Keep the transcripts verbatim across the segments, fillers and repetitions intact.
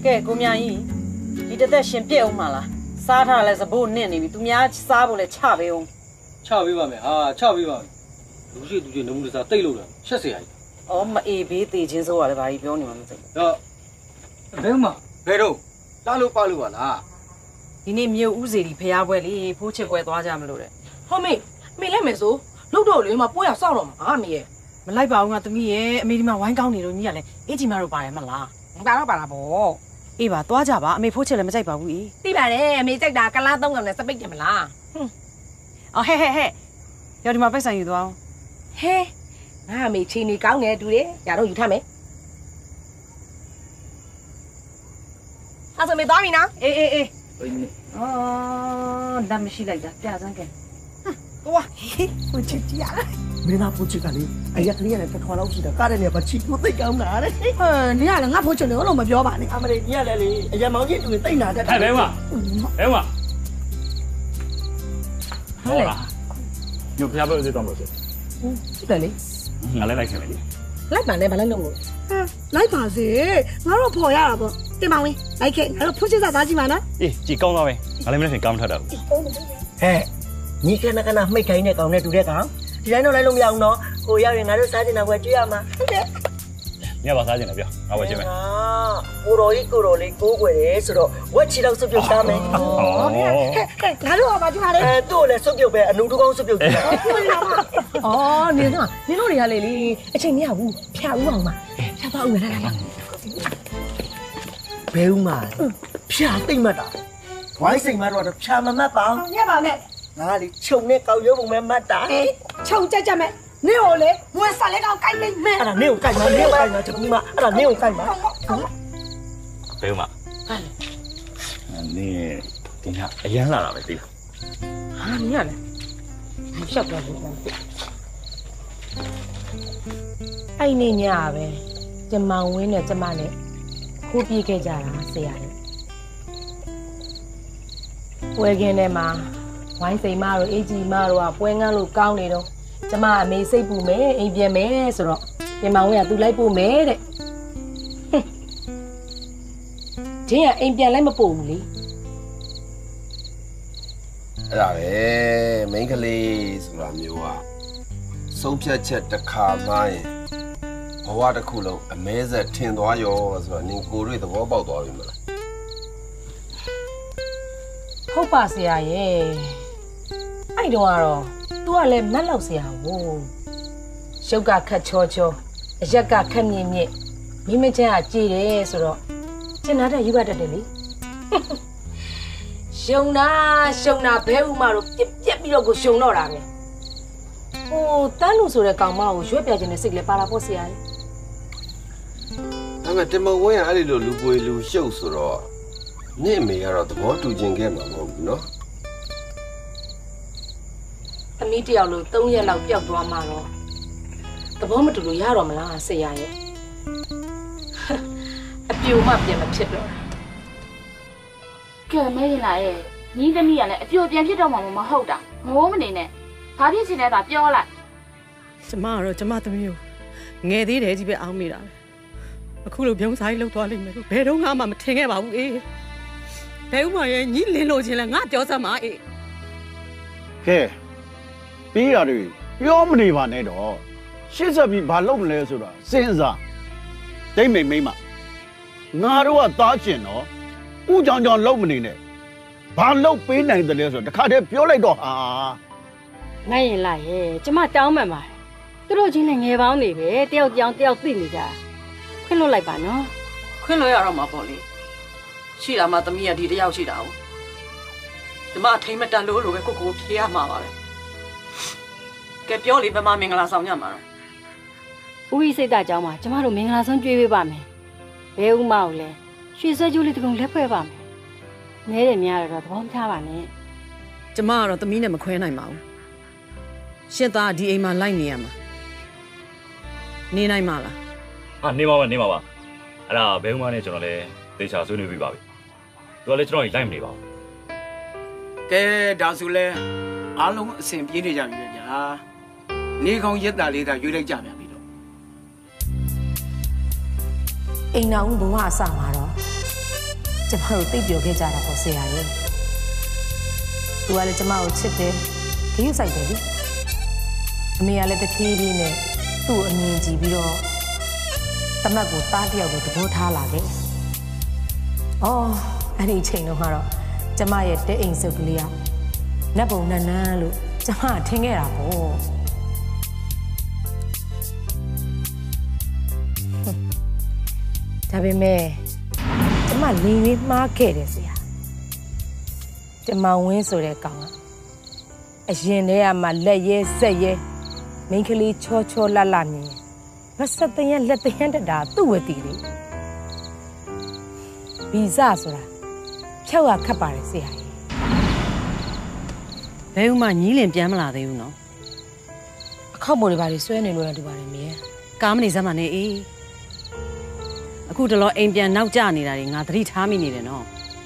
给姑娘姨，你这在先别嘛啦，啥他来是不念你，都伢啥不来掐呗用。 掐呗吧没啊，掐呗吧。路线路线能不能啥对路了？确实呀。 哦，没一边对清楚了吧？一边你们这。 啊，没有嘛，没有，哪路八路啊啦？ 今年没有五十里培养过哩，不吃过多少么路嘞？ 后面没来没说，路到里嘛不要少了嘛，阿妹。 没来吧？我都没没你们玩搞你了，你嘞？一直没有办嘛啦？ 办了办了不？ 哎吧，多少吧？没破吃了没在保护伊。 对吧嘞？没在打，干拉东个呢，是被怎么啦？哼。 哦嘿嘿嘿，要你妈背上有多？ 嘿，阿妹请你搞呢，对的，丫头有他没？他说没打你呢？ 哎哎哎。哦，那没事来的，不要上去。 哇，嘿，我去家了。 没拿不去干哩，哎呀，你那穿老西的，干的你把气都得搞拿嘞。 呃，你那俺不去了，我没表吧你。 阿妹，你那里，哎呀，毛巾都得拿的。 哎，别嘛，别嘛。好啦，有不下班就装过去。 嗯，对哩。 我来来看来哩。 来办来办来弄我。 嗯，来办噻，我老婆呀不，对吗喂？来看，还有普及啥大几万呢？ 咦，几高了喂？我来没得讲他的。 哎，你看那个那没开那讲那都在讲。既然都来弄样喏，我要人家都杀进来我这样嘛。 你要把杀进来不要，我回去没。 啊，我罗一个罗里过过来，是咯，我知道手表啥没。 哦，嘿嘿，俺都好把就好嘞。 哎，多嘞手表呗，弄都讲手表的。 哦，你看，你弄厉害嘞哩，而且你还舞跳舞嘛，跳到舞来来来。 表嘛，跳对嘛的，外省嘛罗的跳嘛嘛包。 你把没？ 哪里穷呢？搞有不没嘛打？ 哎，穷在家没？你好嘞，我啥来搞改没没？ 啊，你有改吗？你有改吗？就你嘛，啊，你有改吗？ 表嘛，你等下一样啦，没对。 啊，你看嘞，你晓得不？哎，你娘呗，这忙完了这嘛嘞，苦逼给家啦，谁呀嘞？我跟你嘛。ဝိုင်းစိန်မတို့အေးကြီးမတို့ကပွဲငန်းလို့ကောင်းနေတော့ကျမအမေစိတ်ပူမယ်အိမ်ပြန်မယ်ဆိုတော့ပြင်မောင်ကသူ့လိုက်ပို့မယ်တဲ့ဒင်းကအိမ်ပြန်လိုက်မပို့ဘူးလေအဲ့ဒါပဲမိန်းကလေးဆိုတာမျိုးကဆုံးဖြတ်ချက်တစ်ခါမှရင်ဘဝတစ်ခုလုံးအမဲဆက်ထင်သွားရောဆိုတော့နင်ကိုယ်တွေ့သဘောပေါက်သွားပြီမလားဟုတ်ပါဆရာရဲ့အဲ့တော့ကတော့ तू ကလည်းမက်လောက်ဆရာကိုရုပ်ကခက်ချောချောအရက်ကခက်မြင့်မြင့်မိမချမ်းကကြည်တယ်ဆိုတော့ကျင်နာတဲ့ယူရတတ်တယ်လေရှုံနာရှုံနာဘဲဥမတို့ပြက်ပြက်ပြီးတော့ကိုရှုံတော့တာပဲဟိုတန်းလူဆိုတဲ့ကောင်မကိုရွက်ပြခြင်းနဲ့စိတ်လည်းပါလာဖို့ဆရာကြီးဒါပေမဲ့တင်မဝင်းကအဲ့ဒီလိုလူပွေလူရှုပ်ဆိုတော့နင့်အမေကတော့သဘောတူခြင်းခဲ့မှာမဟုတ်ဘူးနော်သမီးတယောက်လို့သုံးရက်လောက်ပျောက်သွားမှတော့သဘောမတူလို့ရတော့မလားဆရာရဲ့အပြိုမှပြန်မဖြစ်တော့ကဲမဲရင်လာရဲ့ညီသမီးကလည်းအပြိုပြန်ဖြစ်တော့မှမဟုတ်တာငိုးမနေနဲ့ဘာဖြစ်ချင်လဲသာပြောလိုက်ကျမကတော့ကျမသမီးကိုငယ်သေးတယ်ကြီးပဲအောင်းမိတာအခုလိုပြုံးစားကြီးလှုပ်သွားလိမ့်မယ်ဘယ်တော့မှမထင်ခဲ့ပါဘူးအေးဘယ်ဥမာရဲ့ညီလင်းလို့ချင်းလဲငါပြောစမ်းပါအေးကဲပြီးရတယ်ပြောမနေပါနဲ့တော့ရှစ်ဆက်ပြီးဘာလုပ်မလဲဆိုတာစဉ်းစားဒိမ့်မိန်မိမငါတို့ကသားကျင်တော့ဥကြောင်ကြောင်လုပ်မနေနဲ့ဘာလုပ်ပေးနိုင်တယ်လဲဆိုတော့တခါတည်းပြောလိုက်တော့ဟာငါရင်လာရဲ့ကျမတောင်းမှန်ပါတယ်သူတို့ချင်းလည်းငယ်ပေါင်းနေပဲတယောက်ကြောင်တယောက်သိနေကြခွင့်လွတ်လိုက်ပါနော်ခွင့်လွတ်ရတော့မှာပေါ့လေရှိတာမှသမီးကဒီတယောက်ရှိတာ哦ဒီမှာထိမ့်မတန်လို့လို့ပဲကိုကိုဖြေရမှာပါပဲကဲပြောလေဘယ်မှာမင်္ဂလာဆောင်ညမှာတော့ဦးဤစိတ်ဓာတ်ကြောင်းမှာကျမတို့မင်္ဂလာဆုံးကြွေးပေးပါမယ်ဘဲဦးမကိုလည်းရွှေဆွဲကြိုးလေးတကုံလက်ဖွဲ့ပါမယ်နဲတယ်များတော့သဘောမထားပါနဲ့ကျမကတော့သမီးနဲ့မခွဲနိုင်ပါဘူးရှင့်သားဒီအိမ်မှာလိုက်နေရမှာနေနိုင်မှာလားဟာနေပါပါနေပါပါအဲ့ဒါဘဲဦးမနဲ့ကျွန်တော်လည်းသေချာဆွေးနွေးပြီးပါပြီသူကလည်းကျွန်တော်ကြီးလိုက်မနေပါဘူးကဲဒါဆိုလဲအားလုံးအဆင်ပြေနေကြပြီဗျာနေကောင်းရက်တာလေးသာရွေးလိုက်ကြပြန်ပြီတော့အိမ်နာဦးဘဝအစမှာတော့ကျမတို့သိပြောခဲ့ကြတာပေါ့ဆရာရဲ့သူကလည်းကျမကိုချစ်တယ်ခရီးဆိုင်တယ်လေအမေကလည်းတဖြည်းဖြည်းနဲ့သူ့အမြင်ကြည့်ပြီးတော့တမတ်ကိုတားတယောက်ကိုသဘောထားလာခဲ့အော်အဲ့ဒီအချိန်တုန်းကတော့ကျမရဲ့တဲအိမ်စုပ်ကလေးကနတ်ပုံနန်းနန်းလို့ကျမထင်ခဲ့တာပေါ့ဒါပေမဲ့ကျမလင်းရွေးမှားခဲ့တယ်ဆရာကျမဝင်းဆိုတဲ့ကောင်ကအရင်တည်းကမှလက်ရဲဆက်ရဲမိန်းကလေးချောချောလတ်လတ်မြင်မဆက်တရလက်တရတတာသူ့ဝတီလေဗီဇဆိုတာဖြောက်ရခတ်ပါတယ်ဆရာကြီးဘယ်ဥမှညီးလင်ပြန်မလာသေးဘူးနော်အခောက်မို့တွေပါလေဆွဲနေလို့လည်းတူပါတယ်မင်းကားမနေစမ်းပါနဲ့အေးအခုတလောအိမ်ပြန်နောက်ကျနေတာတွေငါသတိထားမိနေတယ်နော်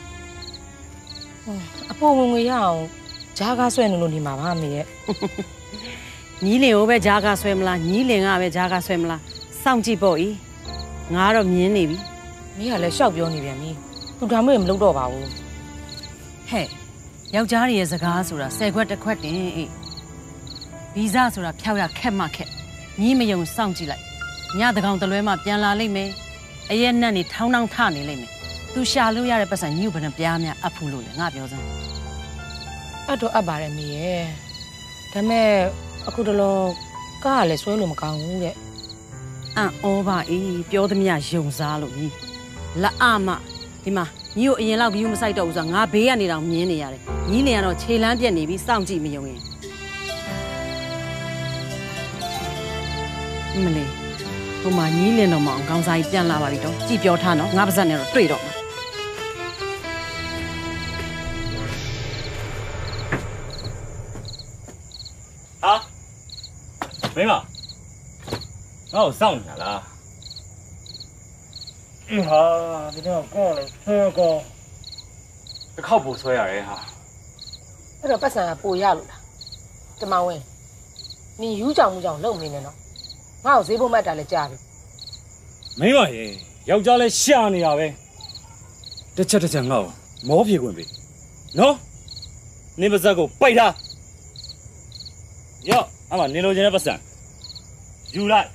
အပေါ်ဝင်ငွေရအောင်ဂျားကားဆွဲနေလို့နေမှာပါမေရဲ့ညီးလင်ကိုပဲဂျားကားဆွဲမလားညီးလင်ကပဲဂျားကားဆွဲမလားစောင့်ကြည့်ပေါ့ဤငါတော့မြင်နေပြီမင်းကလည်းရှောက်ပြောနေပြန်ပြီသူဒါမှမလုပ်တော့ပါဘူးဟဲ့ယောက်ျားတွေရဲ့စကားဆိုတာဆယ်ခွက်တစ်ခွက်တင်အေးဗီဇဆိုတာဖြောက်ရခက်မှခက်ညီးမယုံစောင့်ကြည့်လိုက်ညတကောင်တလွဲမှပြန်လာလိမ့်မယ်အရက်နဲ့နေထောင်းထောင်းထနေလိမ့်မယ်သူရှာလို့ရတဲ့ပတ်စံညှို့ဘယ်နှပြားများအပ်ဖူးလို့လဲငါပြောစမ်းအဲ့တော့အပ်ပါတယ်မေရဲ့ဒါမဲ့အခုတလောကားကလည်းဆွဲလို့မကောင်းဘူးတဲ့အန်ဩပါအေးပြောသမျှယုံစားလို့ညီလက်အမဒီမှာညီကိုအရင်လောက်ဂယူးမဆိုင်တော့ဘူးဆိုတာငါဘေးကနေတော့မြင်နေရတယ်ညီလင်ကတော့ခြေလမ်းပြက်နေပြီးစောင့်ကြည့်မယုံရင်မလေးဟိုမှာညီးလင်တော့မအောင်ခေါင်းစားကြီးပြန်လာပါပြီတော့ကြည်ပြောထားနော်ငါပါဇက်နဲ့တော့တွေ့တော့မှာဟာမင်းမငါ့ကိုစောင့်နေတာလားအေးဟာဒီတော့ကောလေဆွဲကောတစ်ခေါက်ပို့ဆွဲရတယ်ဟာအဲ့တော့ပတ်စံကပိုရလို့လားတမဝင်းနင်ယူးကြောင်မှုကြောင်လုံနေနေနော်ငါ့ကိုဈေးဖို့မှတ်တာလည်းကြားပြီမင်းမရေယောက်ျားလဲရှာနေတာပဲတစ်ချက်တစ်ချက်ငါ့ကိုမောပြေခွင့်ပေးနော်နင်းပါဇက်ကိုပိတ်ထားရော့အမနင်းလိုချင်တဲ့ပတ်စံယူလိုက်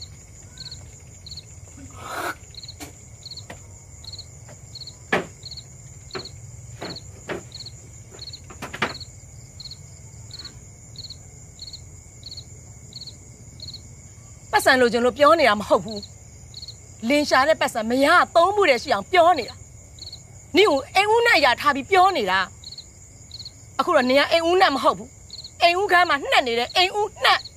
ပတ်စံလိုချင်လို့ပြောနေတာမဟုတ်ဘူးလင်ရှာတဲ့ပတ်စံမရသုံးမှုတဲ့ရှိအောင်ပြောနေတာနင့်ကိုအိမ်ဦးနဲ့အရာထားပြီးပြောနေတာအခုတော့နင်ကအိမ်ဦးနဲ့မဟုတ်ဘူးအိမ်ဦးကမ်းမှာနှက်နေတဲ့အိမ်ဦးနှက်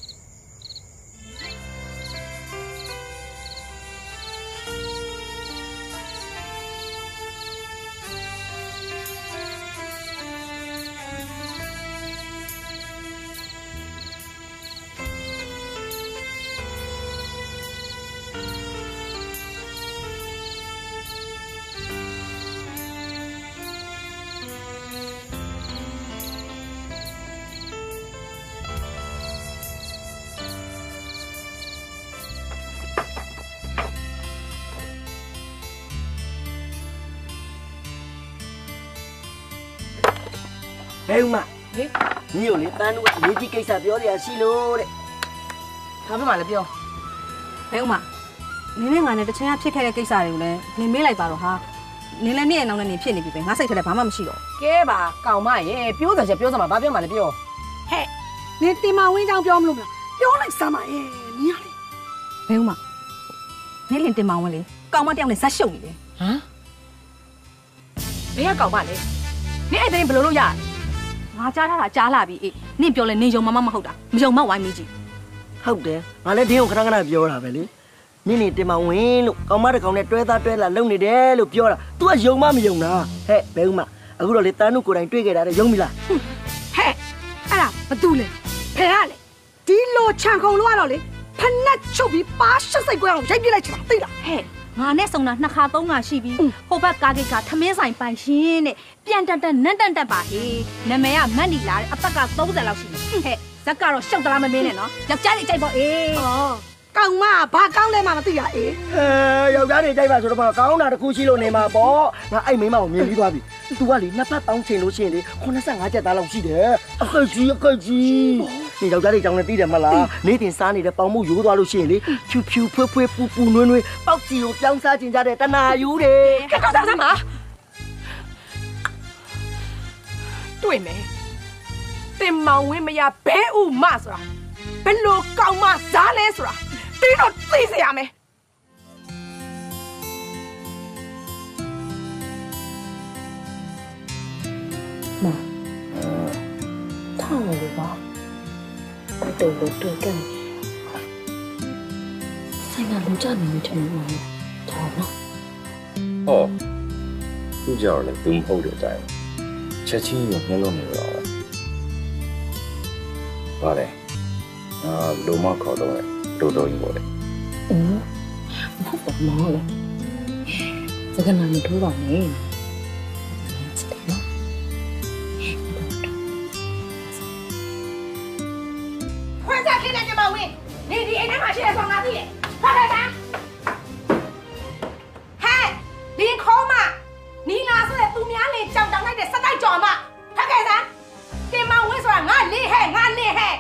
ဘယ်ဦးမဟေးညီကိုလေတန်းတို့ကအရေးကြီးကိစ္စပြောရရှိလို့တဲ့ဘာဖြစ်မှလဲပြောဘယ်ဦးမနင်းနဲ့ငါနဲ့တချင်ကဖြစ်ခဲ့တဲ့ကိစ္စတွေကိုလည်းနင်းမေးလိုက်ပါတော့ဟာနင်းလည်းနေ့ရက်နောက်နဲ့နေဖြစ်နေပြီပဲငါစိတ်ထဲဘာမှမရှိတော့ကဲပါကောင်မရဲ့ပြောစရာပြောစမှာဘာပြောမှလဲပြောဟဲ့နင်းတင်မဝင်းကြောင်ပြောမလို့မလားပြောလိုက်စမ်းပါရဲ့နင်းရလေဘယ်ဦးမနင်းလင်တင်မဝင်းလေကောင်မတယောက်နဲ့ဇက်ရှုပ်နေတယ်ဟမ်ဘယ်ကကောင်မလဲနင်းအဲ့တဲ့ဘယ်လိုလုပ်ရငါကြားထားတာကြားလာပြီအေးနင့်ပြောလဲနင်ယုံမမမဟုတ်တာမယုံမဝိုင်းမိကြည့်ဟုတ်တယ်ငါလည်းဒင်းကိုခဏခဏပြောတာပဲလေနင့်နေတင်မဝင်လို့ကောင်မတစ်ကောင်နဲ့တွဲသားတွဲလာလုံနေတယ်လို့ပြောတာ तू ကယုံမမယုံတာဟဲ့ဘဲဦးမအခုတော့လေတန်းတို့ကိုယ်တိုင်တွေ့ခဲ့တာတဲ့ယုံပြီလားဟဲ့အဲ့ဒါဘာတူလဲဖဲရလေဒီလိုခြံခုံလို့ကတော့လေဖက်နဲ့ချုပ်ပြီးပါရှစ်စိတ်ကွဲအောင်ရိုက်ပြလိုက်ချင်တာသိလားဟဲ့ငါနဲ့ဆုံတာနှစ်ခါသုံးခါရှိပြီဟိုဘက်ကားကိတ်ကထမင်းဆိုင်ပိုင်ရှင်တဲ့ပြန်တက်တက်နန်းတန်တက်ပါဟေးနာမည်ကမတ်နီလာတဲ့အသက်ကသုံးဆယ်လောက်ရှိတယ်ဟဲ့ဇက်ကတော့ရှောက်တလားမမင်းနဲ့နော်ယောက်ျားလေးကြိုက်ပေါ့အေးဩကောင်းမဘာကောင်းလဲမှမသိရအေးဟဲယောက်ျားတွေကြိုက်ပါဆိုတော့ကောင်းတာတစ်ခုရှိလို့နေမှာပေါ့ငါအဲ့မိန်းမကိုမြင်ပြီးသွားပြီ तू ကလေနှစ်ဖက်တောင်းချင်လို့ရှိရင်လေeighty-fiveကျပ်သားလောက်ရှိတယ်အခက်ကြီးအခက်ကြီးနေယောက်ျားတွေကြောင်းလည်းသိတယ်မလားနေတင်စားနေတဲ့ပေါင်မှုရိုးသွားလို့ရှိရင်လေဖြူဖြူဖွေးဖွေးပူပူနွေးနွေးပေါက်စီကိုပြောင်းစားခြင်းကြတဲ့တနာယူတယ်ခက်ခက်စားစားမတွေ့မယ်တင်မောင်ဝင်းမရဘဲဥမဆိုတာဘယ်လိုကောင်းမစားလဲဆိုတာတင်းတော့သိစေရမယ်မထားရလို့ပါတော်တော်တော်ကန်ဆိုင်ကလူကြနေတယ်ထင်လို့တော်နော်ဟောသူကြောင့်လည်းသူမဟုတ်တဲ့အတိုင်းချက်ချင်းရမျက်လုံးနေတော့ပါလေအာလိုမခေါ်တော့တော်တော်ကြီးပေါ့လေအင်းဘာမှမဟုတ်လေစကနာမထိုးပါနဲ့ခွင့်စားခင်းတဲ့ကျမဝင်းနေဒီအိမ်ထဲမှာရှိတဲ့ဆောင်ငါသိတယ်ဖတ်ခဲ့တာဟဲ့ဒီခေါမနီလာဆိုတဲ့သူများလေးကြောင်တောင်လိုက်တဲ့စတိုက်ကြော်မဖတ်ခဲ့တာတင်မောင်ဝင်းဆိုတာငါလေးဟဲ့ငါလေးဟဲ့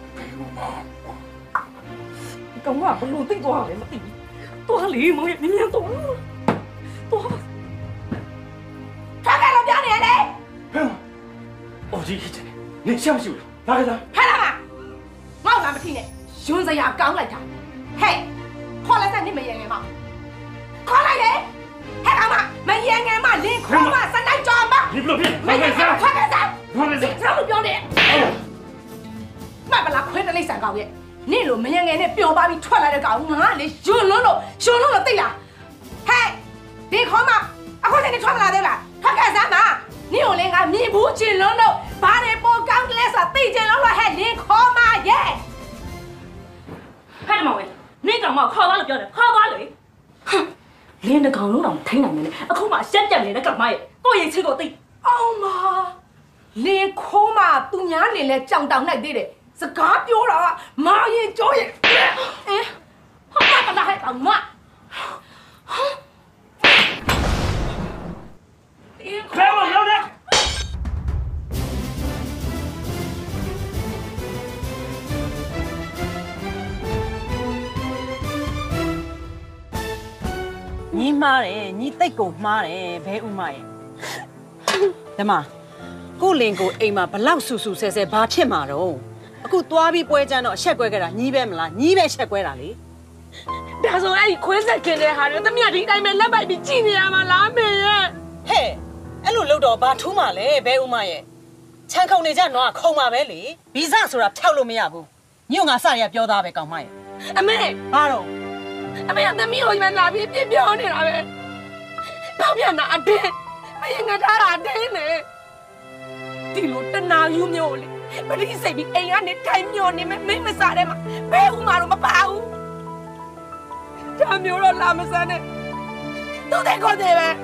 ကောင်ကဘလို့သိသွားလဲမသိဘူးသွားလေမောင်ရဲ့မြင်းမြန်းသွားသွားဖတ်ခဲ့လို့ပြောနေရလေဟမ်အော်ကြီးခစ်တယ်နေရှောက်ရှိဘူးလားလာခဲ့သားဖတ်လာမငေါ့လာမထီနဲ့ယွန်းစရာကောင်းလိုက်တာဟဲ့ခေါ်လိုက်တဲ့နစ်မရငယ်မခေါ်လိုက်လေဟဲ့ကောင်မမရငယ်မလင်းခေါ်မစတိုက်ကြော်မဒီဘလို့ဖြစ်မခဲ့စားဖတ်ခဲ့စားဖတ်ခဲ့စားကျွန်တော်ပြောနေမပလာခွဲတလိမ့်ဆန်ကောင်ရဲ့နင့်လိုမရငယ်နဲ့ပျော်ပါပြီးထွက်လာတဲ့ကောင်ငါလေယွန်းလုံးလို့ယွန်းလုံးလို့သိလားဟဲ့ဒီခေါ်မအခုတည်းထွက်မလာသေးလားဖတ်ခဲ့စားမနင့်ကိုလည်းငါမြင်ဘူးချင်းလုံးလို့ဘာတွေပေါ်ကောင်းကလေးဆိုတာသိချင်လို့ဟဲ့လင်းခေါ်မရဲ့ဖတ်တယ်မဝဲနင့်ကောင်မခေါ်သွားလို့ပြောတယ်ခေါ်သွားလေလင်းတကောင်လုံးတော့ထိန်းနိုင်တယ်အခုမှရှက်တက်နေတဲ့ကောင်မရဲ့ကိုယ့်ရဲ့ချစ်ကိုသိအောင်မလင်းခေါ်မသူများလင်းလဲကြောင်တောင်နိုင်သေးတယ်စကားပြောတာမာရင်ကြောရဲ့အဲဟာမလာဟဲ့ကောင်မဘယ်မှာရောက်လဲညီမှားတယ်ညီတိတ်ကိုမှားတယ်ဘဲဥမရဲ့ဓမ္မကိုလင်ကိုအိမ်မှာဘလောက်ဆူဆူဆဲဆဲဘာဖြစ်မှာတော့အခုသွားပြီးပွဲကြမ်းတော့အဆက်ကွဲခဲ့တာညီပဲမလားညီပဲဆက်ကွဲတာလေဒါဆိုအဲ့ဒီခွဲဆက်ခင်တဲ့ဟာတွေတမရဒီတိုင်းပဲလက်ပိုက်ပြီးကြည်နေရမှာလားမေရဲ့ဟဲ့အဲ့လိုလုပ်တော့ဘာထူးမှာလဲဘဲဥမရဲ့ချမ်းခုံနေကြတော့ခုံမှာပဲလေဗီဇဆိုတာဖြောက်လို့မရဘူးညို့ငါစရပြောသားပဲကောင်မရဲ့အမေဘာတော့အမေကသမီးကိုမှလာပြီးပြပြောနေတာပဲတော့ပြန်တာအတင်းမရင်ငါထားတာအတင်းလေဒီလိုတနာယူမျိုးလေပရိစိတ်ပြီးအိမ်ကနေထိုင်မျောနေမယ်မိမစားတဲ့မှာဘဲဥမာတော့မပါဘူးဒါမျိုးတော့လာမစမ်းနဲ့သူတဲ့ကိုတဲ့ပဲ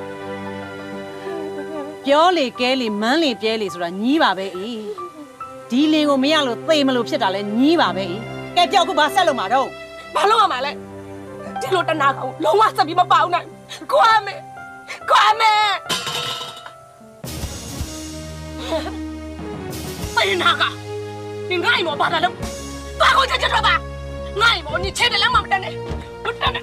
ပြောလေကဲလေမန်းလေပြဲလေဆိုတာညီးပါပဲအေးဒီလင်ကိုမရလို့သေမလို့ဖြစ်တာလဲညီးပါပဲအေးကဲပြောက်ခုဘာဆက်လို့မှာတော့ဘာလို့ရမှာလဲဒီလိုတနာကောင်လုံးဝဆက်ပြီးမပေါအောင်နိုင်ကွာမေကွာမေ哎那个，你爱我把他弄，把我这就说吧，爱我你切的两毛蛋呢，我蛋呢。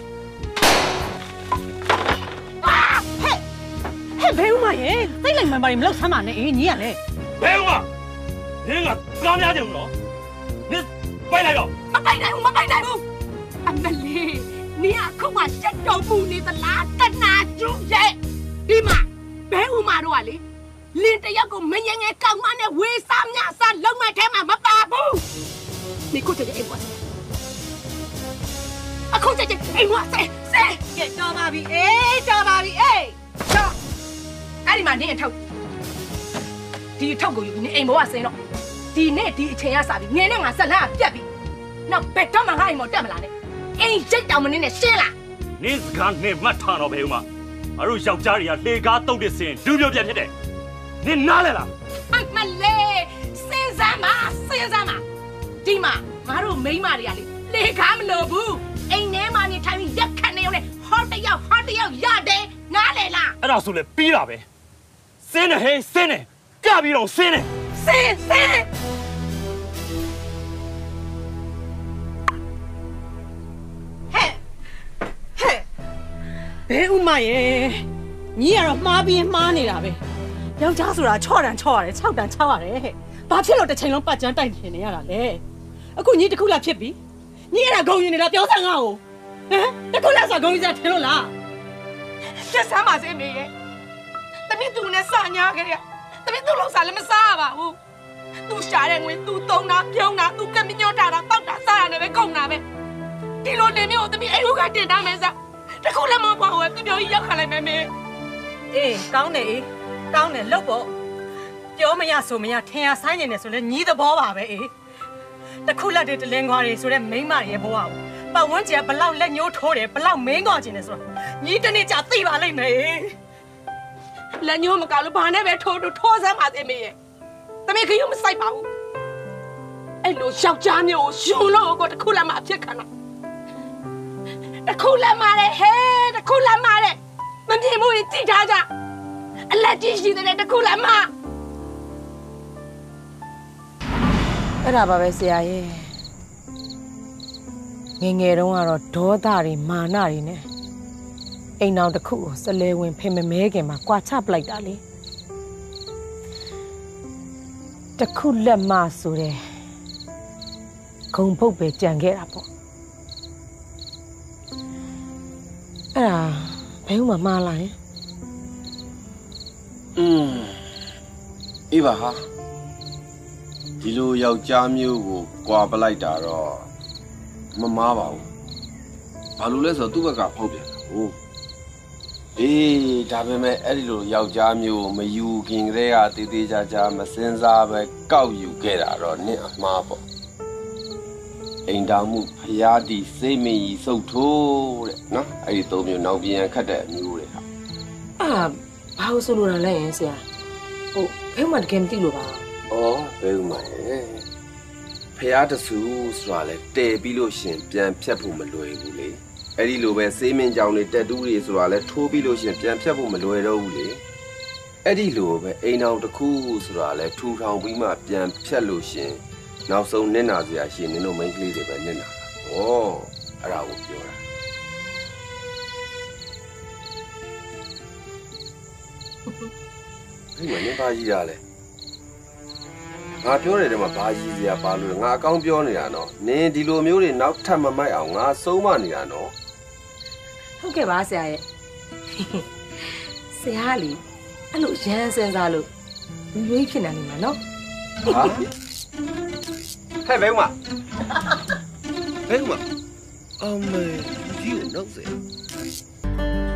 啊，嘿， 嘿，别有嘛耶，再来嘛把你们老三嘛呢，哎，你呀嘞， 别有嘛，你个干咩的咯？你拜来了？ 没拜来，没拜来不？阿妹哩，你啊可话真到不你的拉的那主人，你嘛，别有嘛多啊哩。လင်းတယောက်ကိုမငငယ်ကောင်းမနဲ့ဝေးစားမြစားလုံးမထဲမှာမပါဘူးဒီကိုတည်းအိမ်ဝါအခုတည်းအိမ်ဝါဆဲဆဲကဲတော်ပါပြီအေးတော်ပါပြီအေးတော်အဲ့ဒီမှာနေအထောက်ဒီအထောက်ကိုယူနေအိမ်ဘောကဆင်းတော့ဒီနေ့ဒီအချိန်ရစားပြီငယ်နဲ့ငါဆက်လန်းပြတ်ပြီနောက်ဘက်တော့မှငါအိမ်မောတက်မလားနဲ့အိမ်စိတ်တောင်မနေနဲ့ရှင်းလားနင်းစကားနဲ့မှတ်ထားတော့ဘယ်ဦးမငါတို့ယောက်ျားတွေကလေကားတုတ်တဲ့စင်ဒူးပြောပြဖြစ်တယ်နင်နားလဲလားအမလေးစဉ်းစားမစဉ်းစားမဒီမှာငါတို့မိန်းမတွေကလေလေကားမလို့ဘူး好的要好的要压的哪来啦？ အဲ့ဒါဆိုလေပြီးတာပဲစင်းနေဟဲ့စင်းနေကပြီးတော့စင်းနေစင်းစင်းဘဲဥမရဲ့ညီကတော့မှားပြီးမှားနေတာပဲယောက်ျားဆိုတာချော့တန်ချော့ရတယ်၆တန်၆ရတယ်ဟဲ့ဘာဖြစ်လို့တစ်ချိန်လုံးပတ်ကြမ်းတိုက်နေရတာလဲအခုညီတစ်ခုလာဖြစ်ပြီညီအဲ့ဒါဂုံရင်နေတာပြောစမ်းငါ့ကိုဟမ်တစ်ခုလာဆိုဂုံရင်စားထင်လို့လားကျဆမ်းပါစေမေရဲ့တမီးသူနဲ့စာညာခဲ့ရတမီးသူ့လောက်စားလည်းမစားပါဘူးသူရှာတဲ့ငွေသူသုံးတာပြုံးတာသူကမညော့တာတောက်တာစားရတယ်ပဲကုန်တာပဲဒီလိုနေမျိုးတမီးအိမ်ကတင်တာမယ်စားတခုလည်းမပေါ့ဘူးပြပြောကြီးရောက်ခါလိုက်မယ်မေအေးကောင်းတယ်အေးကောင်းတယ်လှုပ်ပေါ့ပြောမရဆိုမရထင်ရဆိုင်နေတယ်ဆိုလဲညီသဘောပါပဲအေးတခုလက်တွေတလင်းခွာတွေဆိုတဲ့မိန်းမရဲ့ဘဝကိုပတ်ဝန်းကျင်ဘလောက်လက်ညှိုးထိုးတယ်ဘလောက်မင်းကောကျင်တယ်ဆိုတော့ညီတနေ့ကြာသိပါလိမ့်မယ်လက်ညှိုးမကောက်လို့ဘာနဲ့ပဲထိုးထိုးထိုးစမ်းပါစေမေရဲ့တမီးခရုံးမဆိုင်ပါဘူးအဲ့လိုယောက်ျားမျိုးကိုရှင်လို့ကိုတခုလည်းမအဖြစ်ခံတာတခုလည်းမရဲဟဲ့တခုလည်းမရဲမမြင်ဘူးကြည့်ထားကြအလက်ကြီးရှိတဲ့တခုလည်းမအဲ့ဒါပါပဲဆရာရဲ့ငယ်ငယ်တုန်းကတော့ဒေါသတွေမာနတွေနဲ့အိမ်အောင်တစ်ခုကိုစလဲဝင်ဖင်မမဲခင်မှာကြွာချပလိုက်တာလေတခုလက်မဆိုတဲ့ဂုံဖုတ်ပဲကြံခဲ့တာပေါ့အဲ့ဒါဘယ်ဥမှာမှားလာရင်อืมအေးပါဟာဒီလိုယောက်ျားမျိုးကိုကြွာပလိုက်တာတော့မမားပါဘူးဘာလို့လဲဆိုတော့သူ့ဘက်ကဖောက်ပြန်တာဟုတ်အေးဒါပေမဲ့အဲ့ဒီလိုယောက်ျားမျိုးကိုမယူခင်ကလေးကတေးသေးချာချာမစင်စားပဲကောက်ယူခဲ့တာတော့နင့်အမှားပေါ့အိမ်တောင်မှုဖျားတီစိတ်မကြီးစုပ်ထိုးတဲ့နော်အဲ့ဒီသုံးမျိုးနောက်ပြန်ခတ်တဲ့အမျိုးတွေဟာအာဘာလို့ဆိုလို့လဲရင်ဆရာဟုတ်ဘယ်မှတကယ်မသိလို့ပါဩဘယ်မှာလဲဖျားတဆူဆိုတာလေတဲပြီးလို့ရှင်ပြန်ဖြတ်ဖို့မလွယ်ဘူးလေအဲ့ဒီလိုပဲစေးမင်းကြောင်တွေတက်တူးတွေဆိုတာလေထိုးပြီးလို့ရှင်ပြန်ဖြတ်ဖို့မလွယ်တော့ဘူးလေအဲ့ဒီလိုပဲအိမ်အောင်တစ်ခုဆိုတာလေထူထောင်ပြီးမှပြန်ဖြတ်လို့ရှင်နောက်ဆုံးနင့်နာစရာရှင်နင်တို့မိန်းကလေးတွေပဲနင့်နာတာဩအဲ့ဒါကိုပြောတာဒီမှာနင်ပါကြီးရလဲငါပြောတယ်တဲ့မှာဘာကြီးစရာပါလို့ငါအကောင်းပြောနေတာနော်နင်ဒီလိုမျိုးတွေနောက်ထပ်မမိုက်အောင်ငါဆုံးမနေတာနော်ဟုတ်ကဲ့ပါဆရာရဲ့ဆရာလီအဲ့လိုရမ်းစင်စားလို့လူရွေးဖြစ်နေမှာနော်ဟာဟဲ့ဘယ်မှာဘယ်မှာအမေဒီကိုနောက်စေ